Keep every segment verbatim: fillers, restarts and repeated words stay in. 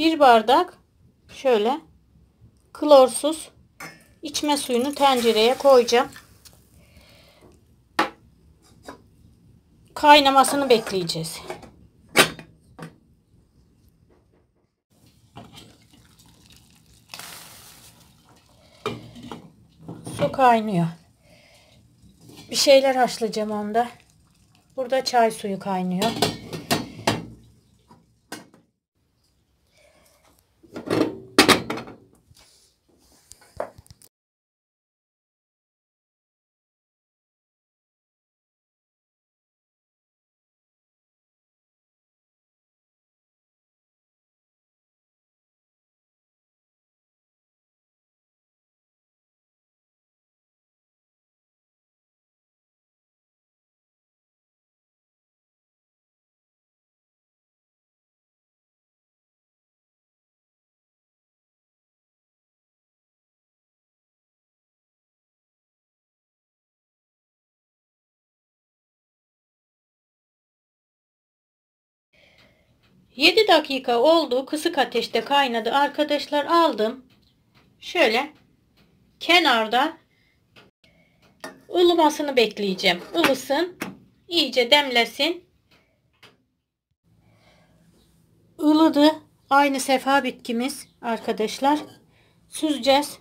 Bir bardak şöyle klorsuz içme suyunu tencereye koyacağım. Kaynamasını bekleyeceğiz. Su kaynıyor. Bir şeyler haşlayacağım onda. Burada çay suyu kaynıyor. yedi dakika oldu. Kısık ateşte kaynadı. Arkadaşlar aldım. Şöyle kenarda ılımasını bekleyeceğim. Ilısın. İyice demlesin. Ilıdı. Aynı sefa bitkimiz arkadaşlar. Süzeceğiz.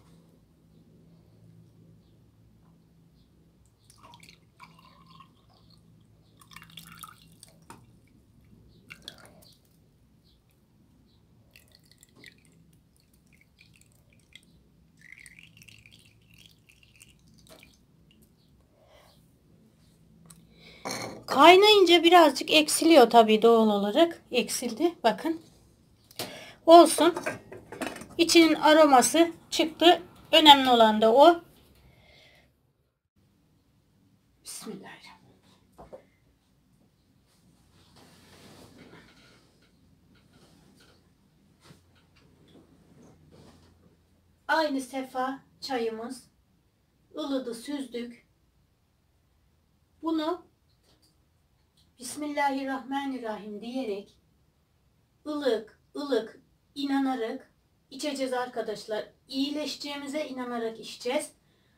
Kaynayınca birazcık eksiliyor tabii, doğal olarak. Eksildi. Bakın. Olsun. İçinin aroması çıktı. Önemli olan da o. Bismillahirrahmanirrahim. Aynı sefa çayımız. Ilıdı, süzdük. Bunu Bismillahirrahmanirrahim diyerek ılık ılık inanarak içeceğiz arkadaşlar. İyileşeceğimize inanarak içeceğiz.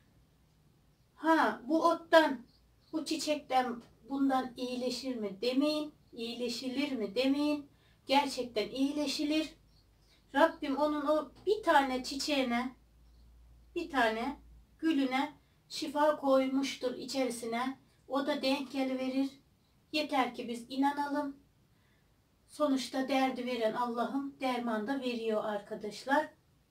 Ha, bu ottan, bu çiçekten, bundan iyileşir mi demeyin. İyileşilir mi demeyin. Gerçekten iyileşilir. Rabbim onun o bir tane çiçeğine, bir tane gülüne şifa koymuştur içerisine. O da denk geliverir. Yeter ki biz inanalım. Sonuçta derdi veren Allah'ım derman da veriyor arkadaşlar.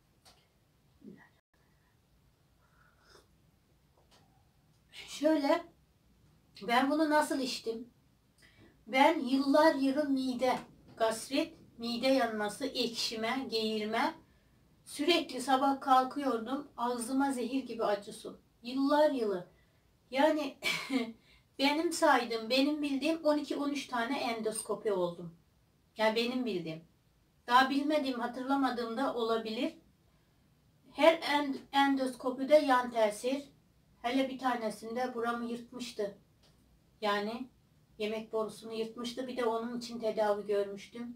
Şöyle, ben bunu nasıl içtim? Ben yıllar yılı mide, gastrit, mide yanması, ekşime, geğirme. Sürekli sabah kalkıyordum. Ağzıma zehir gibi acı su. Yıllar yılı. Yani benim saydığım, benim bildiğim on iki on üç tane endoskopi oldum. Yani benim bildiğim. Daha bilmediğim, hatırlamadığım da olabilir. Her end, endoskopide yan tesir. Hele bir tanesinde buramı yırtmıştı. Yani yemek borusunu yırtmıştı. Bir de onun için tedavi görmüştüm.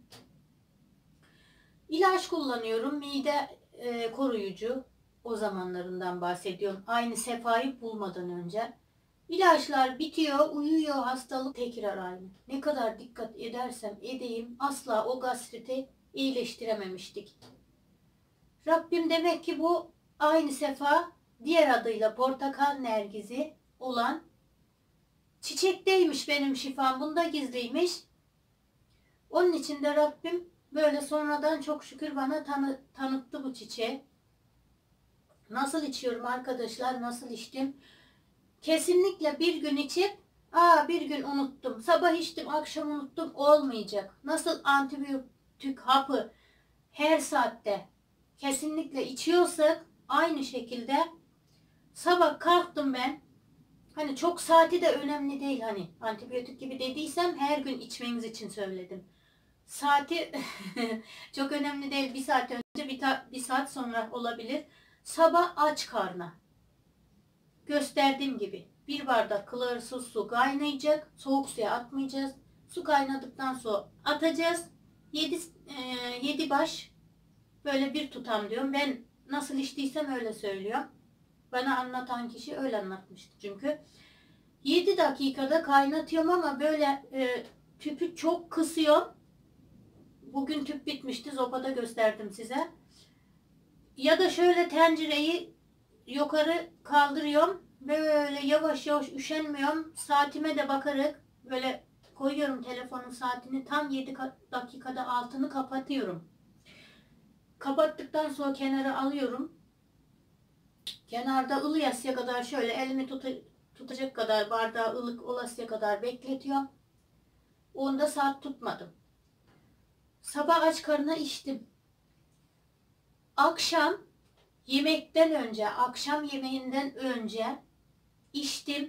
İlaç kullanıyorum. Mide e, koruyucu. O zamanlarından bahsediyorum. Aynı sefayı bulmadan önce. İlaçlar bitiyor, uyuyor, hastalık tekrar aynı. Ne kadar dikkat edersem edeyim asla o gastriti iyileştirememiştik. Rabbim demek ki bu aynı sefa, diğer adıyla portakal nergizi olan çiçekteymiş benim şifam. Bunda gizliymiş. Onun için de Rabbim böyle sonradan çok şükür bana tanı, tanıttı bu çiçeği. Nasıl içiyorum arkadaşlar? Nasıl içtim? Kesinlikle bir gün içip aa bir gün unuttum, sabah içtim akşam unuttum olmayacak. Nasıl antibiyotik hapı her saatte kesinlikle içiyorsak aynı şekilde sabah kalktım ben. Hani çok saati de önemli değil, hani antibiyotik gibi dediysem her gün içmeniz için söyledim. Saati çok önemli değil, bir saat önce bir, bir saat sonra olabilir. Sabah aç karna. Gösterdiğim gibi bir bardak klorsuz su kaynayacak. Soğuk suya atmayacağız. Su kaynadıktan sonra atacağız. yedi baş Böyle bir tutam diyorum. Ben nasıl içtiysem öyle söylüyorum. Bana anlatan kişi öyle anlatmıştı çünkü. yedi dakikada kaynatıyorum ama böyle e, tüpü çok kısıyorum. Bugün tüp bitmişti. Zopada gösterdim size. Ya da şöyle tencereyi yukarı kaldırıyorum. Böyle yavaş yavaş üşenmiyorum. Saatime de bakarak böyle koyuyorum telefonun saatini. Tam yedi dakikada altını kapatıyorum. Kapattıktan sonra kenara alıyorum. Kenarda ılıyasıya kadar şöyle elimi tut tutacak kadar bardağı ılık olasıya kadar bekletiyorum. Onda saat tutmadım. Sabah aç karnına içtim. Akşam yemekten önce, akşam yemeğinden önce içtim.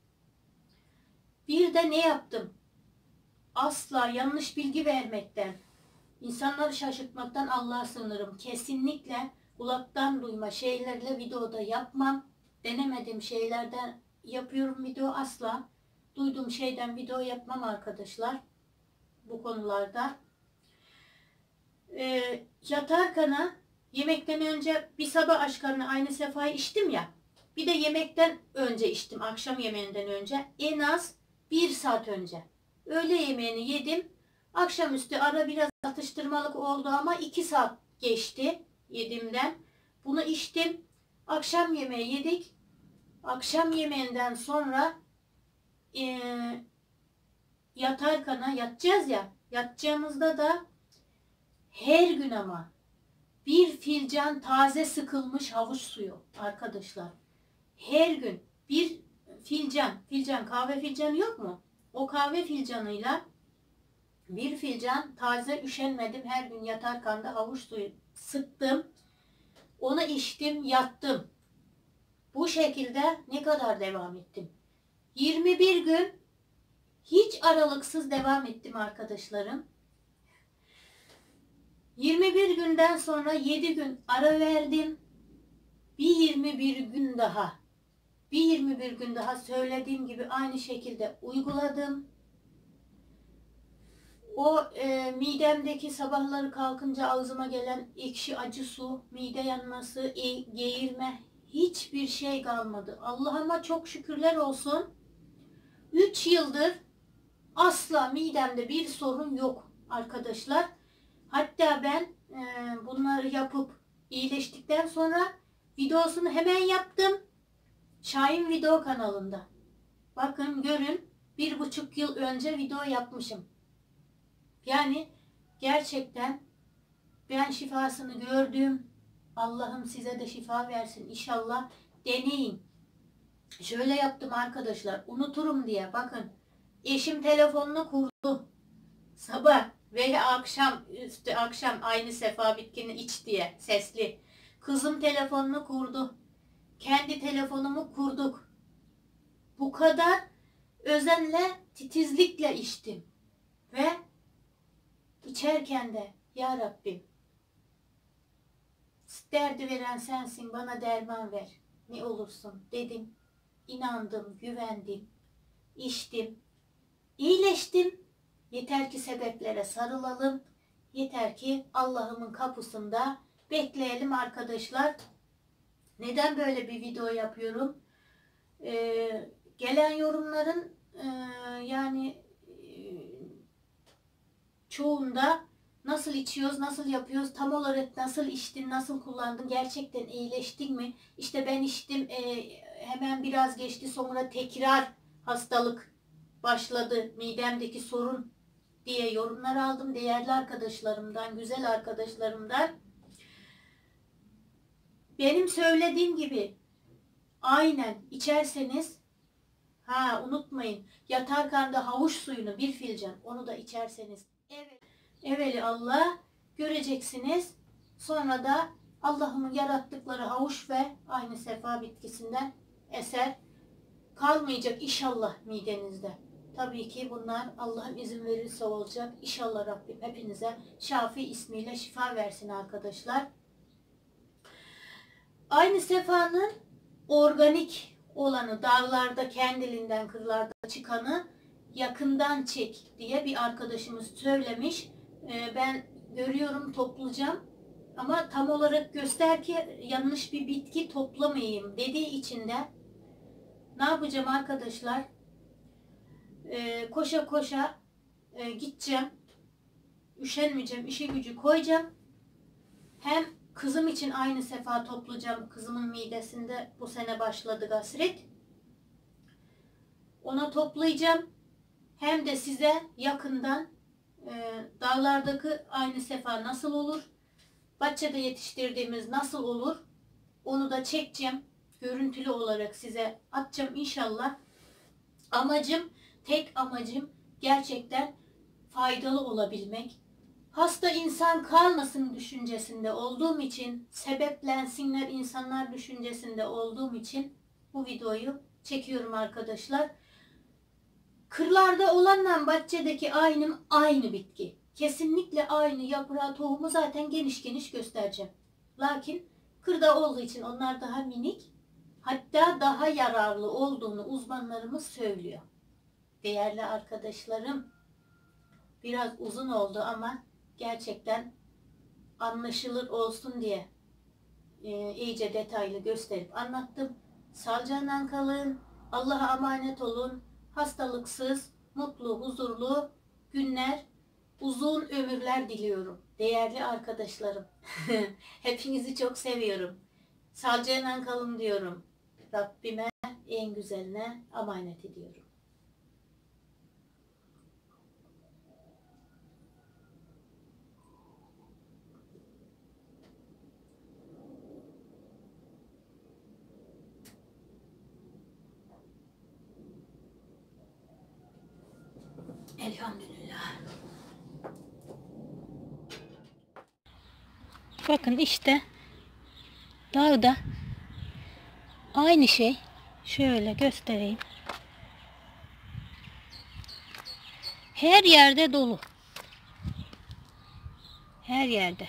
Bir de ne yaptım? Asla yanlış bilgi vermekten, insanları şaşırtmaktan Allah'a sığınırım. Kesinlikle kulaktan duyma şeylerle videoda yapmam. Denemediğim şeylerden yapıyorum video asla. Duyduğum şeyden video yapmam arkadaşlar. Bu konularda. Ee, yatarken yemekten önce bir sabah aşkarını aynı sefayı içtim ya. Bir de yemekten önce içtim. Akşam yemeğinden önce. En az bir saat önce. Öğle yemeğini yedim. Akşamüstü ara biraz atıştırmalık oldu ama iki saat geçti yediğimden. Bunu içtim. Akşam yemeği yedik. Akşam yemeğinden sonra e, yatarken yatacağız ya. Yatacağımızda da her gün ama bir fincan taze sıkılmış havuç suyu arkadaşlar. Her gün bir fincan, fincan kahve fincanı yok mu? O kahve fincanıyla bir fincan taze üşenmedim her gün yatarken de havuç suyu sıktım. Onu içtim, yattım. Bu şekilde ne kadar devam ettim? yirmi bir gün hiç aralıksız devam ettim arkadaşlarım. yirmi bir günden sonra yedi gün ara verdim. Bir yirmi bir gün daha. Bir yirmi bir gün daha söylediğim gibi aynı şekilde uyguladım. O e, midemdeki sabahları kalkınca ağzıma gelen ekşi acı su, mide yanması, e, geğirme hiçbir şey kalmadı. Allah'ıma çok şükürler olsun. üç yıldır asla midemde bir sorun yok arkadaşlar. Hatta ben e, bunları yapıp iyileştikten sonra videosunu hemen yaptım. Şahin Video kanalında. Bakın görün, bir buçuk yıl önce video yapmışım. Yani gerçekten ben şifasını gördüm. Allah'ım size de şifa versin inşallah. Deneyin. Şöyle yaptım arkadaşlar. Unuturum diye. Bakın. Eşim telefonunu kurdu. Sabah veya akşam üstü akşam aynı sefa bitkini iç diye sesli. Kızım telefonunu kurdu. Kendi telefonumu kurduk. Bu kadar özenle, titizlikle içtim. Ve içerken de ya Rabbim derdi veren sensin, bana derman ver. Ne olursun dedim. İnandım, güvendim. İçtim. İyileştim. Yeter ki sebeplere sarılalım. Yeter ki Allah'ımın kapısında bekleyelim arkadaşlar. Neden böyle bir video yapıyorum? Ee, gelen yorumların e, yani e, çoğunda nasıl içiyoruz, nasıl yapıyoruz, tam olarak nasıl içtin, nasıl kullandın, gerçekten iyileştin mi? İşte ben içtim, e, hemen biraz geçti, sonra tekrar hastalık başladı, midemdeki sorun diye yorumlar aldım değerli arkadaşlarımdan, güzel arkadaşlarımdan. Benim söylediğim gibi aynen içerseniz, ha unutmayın, yatarken de havuç suyunu bir fincan onu da içerseniz evet, evveli Allah göreceksiniz. Sonra da Allah'ımın yarattıkları havuç ve aynı sefa bitkisinden eser kalmayacak inşallah midenizde. Tabii ki bunlar Allah'ın izin verirse olacak. İnşallah Rabbim hepinize Şafi ismiyle şifa versin arkadaşlar. Aynı sefanın organik olanı, dağlarda kendiliğinden kırlarda çıkanı yakından çek diye bir arkadaşımız söylemiş. Ee, ben görüyorum, toplayacağım. Ama tam olarak göster ki yanlış bir bitki toplamayayım dediği için de ne yapacağım arkadaşlar? Ee, koşa koşa e, gideceğim. Üşenmeyeceğim. İşi gücü koyacağım. Hem kızım için aynı sefa toplayacağım. Kızımın midesinde bu sene başladı gastrit. Ona toplayacağım. Hem de size yakından e, dağlardaki aynı sefa nasıl olur? Bahçede yetiştirdiğimiz nasıl olur? Onu da çekeceğim. Görüntülü olarak size atacağım inşallah. Amacım, tek amacım gerçekten faydalı olabilmek. Hasta insan kalmasın düşüncesinde olduğum için, sebeplensinler insanlar düşüncesinde olduğum için bu videoyu çekiyorum arkadaşlar. Kırlarda olanla bahçedeki aynı aynı bitki. Kesinlikle aynı yaprağı, tohumu zaten geniş geniş göstereceğim. Lakin kırda olduğu için onlar daha minik, hatta daha yararlı olduğunu uzmanlarımız söylüyor. Değerli arkadaşlarım, biraz uzun oldu ama gerçekten anlaşılır olsun diye e, iyice detaylı gösterip anlattım. Sağlıcakla kalın, Allah'a emanet olun. Hastalıksız, mutlu, huzurlu günler, uzun ömürler diliyorum. Değerli arkadaşlarım. Hepinizi çok seviyorum. Sağlıcakla kalın diyorum. Rabbime en güzeline emanet ediyorum. Elhamdülillah. Bakın işte dağda aynı şey. Şöyle göstereyim. Her yerde dolu. Her yerde.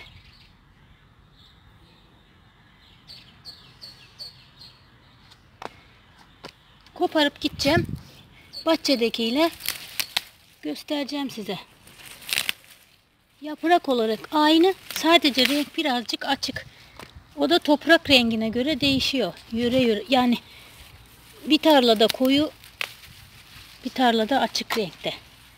Koparıp gideceğim. Bahçedekiyle göstereceğim size. Yaprak olarak aynı. Sadece renk birazcık açık. O da toprak rengine göre değişiyor. Yöre yöre. Yani bir tarlada koyu, bir tarlada açık renkte.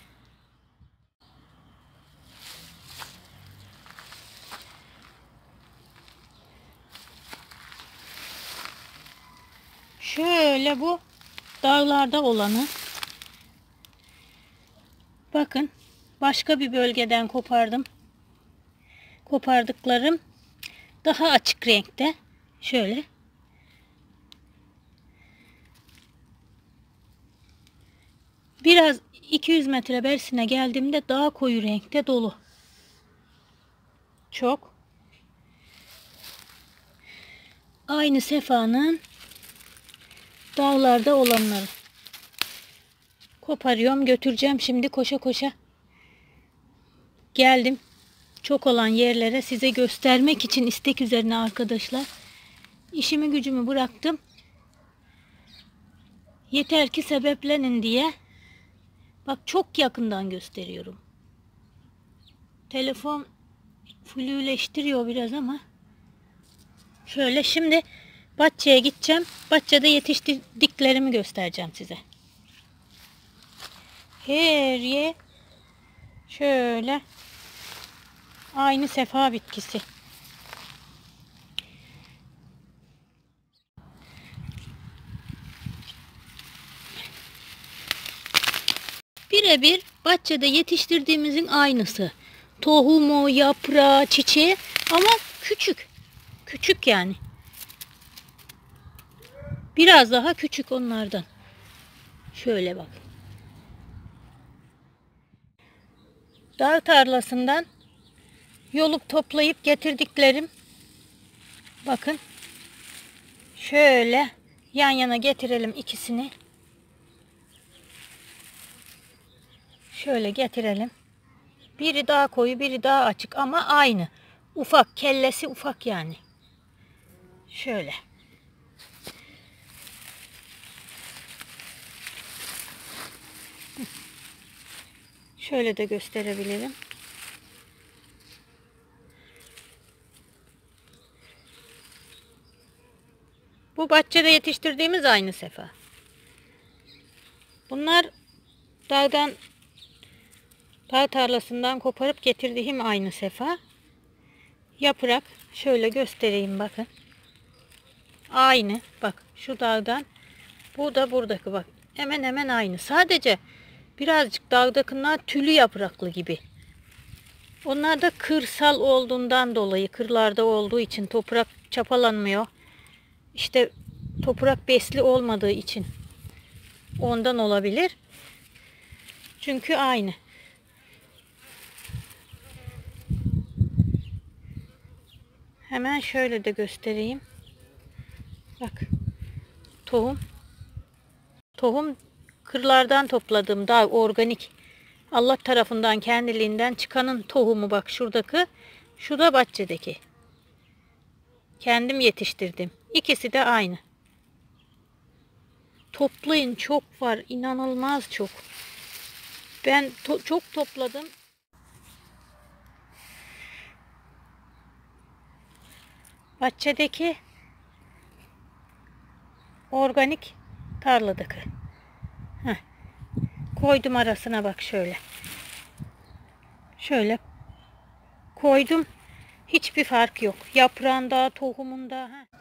Şöyle bu dağlarda olanı. Bakın başka bir bölgeden kopardım. Kopardıklarım daha açık renkte. Şöyle. Biraz iki yüz metre berisine geldiğimde daha koyu renkte dolu. Çok. Aynı sefanın dağlarda olanları. Koparıyorum, götüreceğim şimdi koşa koşa. Geldim. Çok olan yerlere size göstermek için istek üzerine arkadaşlar. İşimi gücümü bıraktım. Yeter ki sebeplenin diye. Bak çok yakından gösteriyorum. Telefon flüleştiriyor biraz ama. Şöyle şimdi bahçeye gideceğim. Bahçede yetiştirdiklerimi göstereceğim size. Her yer şöyle aynı sefa bitkisi. Birebir bahçede yetiştirdiğimizin aynısı. Tohumu, yaprağı, çiçeği ama küçük. Küçük yani. Biraz daha küçük onlardan. Şöyle bak. Dağ tarlasından yolup toplayıp getirdiklerim. Bakın. Şöyle yan yana getirelim ikisini. Şöyle getirelim. Biri daha koyu, biri daha açık ama aynı. Ufak, kellesi ufak yani. Şöyle. Şöyle de gösterebilirim. bahçede yetiştirdiğimiz aynı sefa. Bunlar dağdan, dağ tarlasından koparıp getirdiğim aynı sefa. Yaprak şöyle göstereyim, bakın. Aynı, bak şu dağdan, bu da buradaki, bak hemen hemen aynı. Sadece birazcık dağdakiler tülü yapraklı gibi. Onlar da kırsal olduğundan dolayı, kırlarda olduğu için toprak çapalanmıyor. İşte toprak besli olmadığı için ondan olabilir. Çünkü aynı. Hemen şöyle de göstereyim. Bak. Tohum. Tohum kırlardan topladığım daha organik. Allah tarafından kendiliğinden çıkanın tohumu, bak şuradaki. Şu da bahçedeki. Kendim yetiştirdim. İkisi de aynı. Toplayın, çok var. İnanılmaz çok. Ben to çok topladım. Bahçedeki organik, tarladaki. Heh. Koydum arasına, bak şöyle. Şöyle koydum. Hiçbir fark yok. Yaprağında, tohumunda. Heh.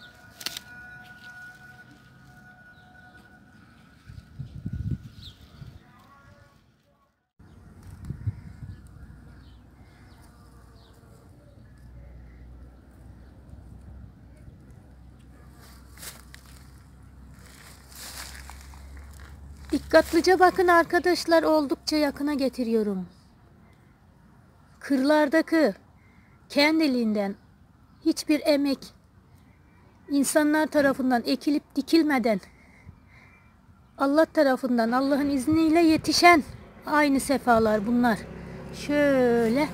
Dikkatlice bakın arkadaşlar, oldukça yakına getiriyorum. Kırlardaki kendiliğinden hiçbir emek insanlar tarafından ekilip dikilmeden Allah tarafından, Allah'ın izniyle yetişen aynı sefalar bunlar. Şöyle.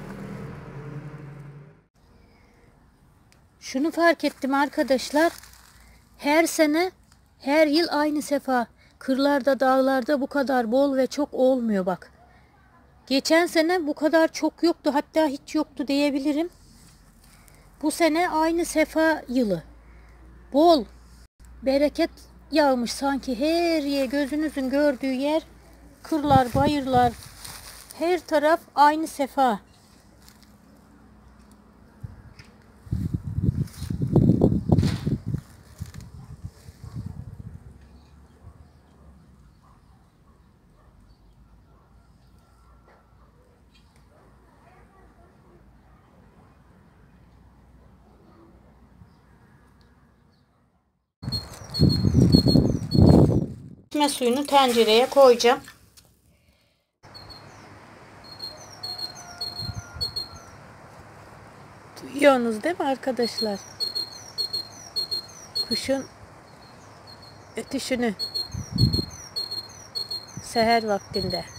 Şunu fark ettim arkadaşlar. Her sene, her yıl aynı sefa. Kırlarda, dağlarda bu kadar bol ve çok olmuyor bak. Geçen sene bu kadar çok yoktu, hatta hiç yoktu diyebilirim. Bu sene aynı sefa yılı. Bol, bereket yağmış sanki her yer, gözünüzün gördüğü yer, kırlar, bayırlar, her taraf aynı sefa. İçme suyunu tencereye koyacağım. Duyuyorsunuz değil mi arkadaşlar? Kuşun ötüşünü seher vaktinde.